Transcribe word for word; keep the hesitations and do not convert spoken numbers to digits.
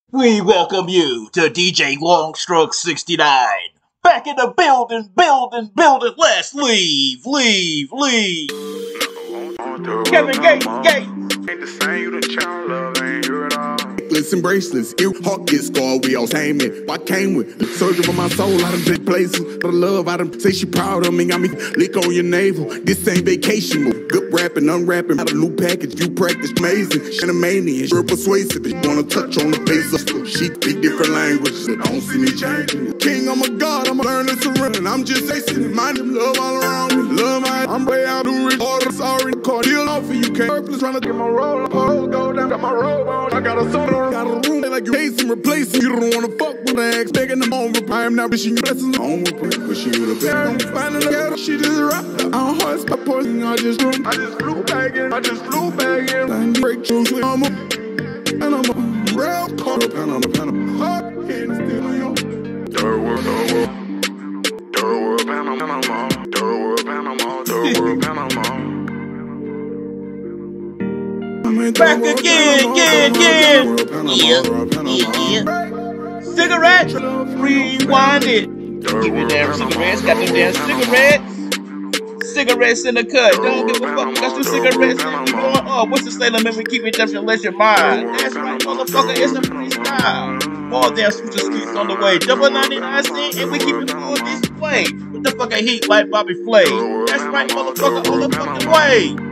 We welcome you to D J Longstroke sixty-nine. Back in the building, building, building. Let's leave, leave, leave. Kevin Gates, Gates. Ain't the same, you the child love, ain't you at all. Necklace and bracelets, ear hawk get scarred, we all came in. I came with the surgery for my soul, I done been places. But I love, I done say she proud of me, got me lick on your navel. This ain't vacation move, good rapping, unwrapping. Got a new package, you practice amazing. Shanamania, sure persuasive, if you wanna touch on the face of so she speak different languages, that don't see me changing. King, I'm a god, I'm a learn to surrender. I'm just facing, mind him, love all around me. Love my, I'm way out to reach order, sorry, call deal off for you, can't purpose, trying to get my roll up, hold, go down, got my robe on, I got a soda, got a room, they like you chase and replace him. You don't wanna fuck with the ex, begging them on reply. I am now wishing you blessings on reply, wishing you the best. I'm finding the ghetto, she just rap. I don't heart, my poison, I just grew. I just flew back in, I just flew back in. I break through, with I'm a, and I'm a real caught up, and I'm a, and I'm a hot, and still on your third world, third world, third world, Panama, third world, Panama, third world, Panama. Back again, again, again. Yeah, yeah, yeah. Cigarettes, rewind it. Give me damn cigarettes, got them damn cigarettes. Cigarettes in the cut. Don't give a fuck. Got some cigarettes in the going up. What's the state limit? We keep it just unless you're mine. That's right, motherfucker. It's a freestyle. More damn switcher skis on the way. Double ninety-nine cent, and we keep it full this way. With the fucking heat like Bobby Flay. That's right, motherfucker. On the fucking way.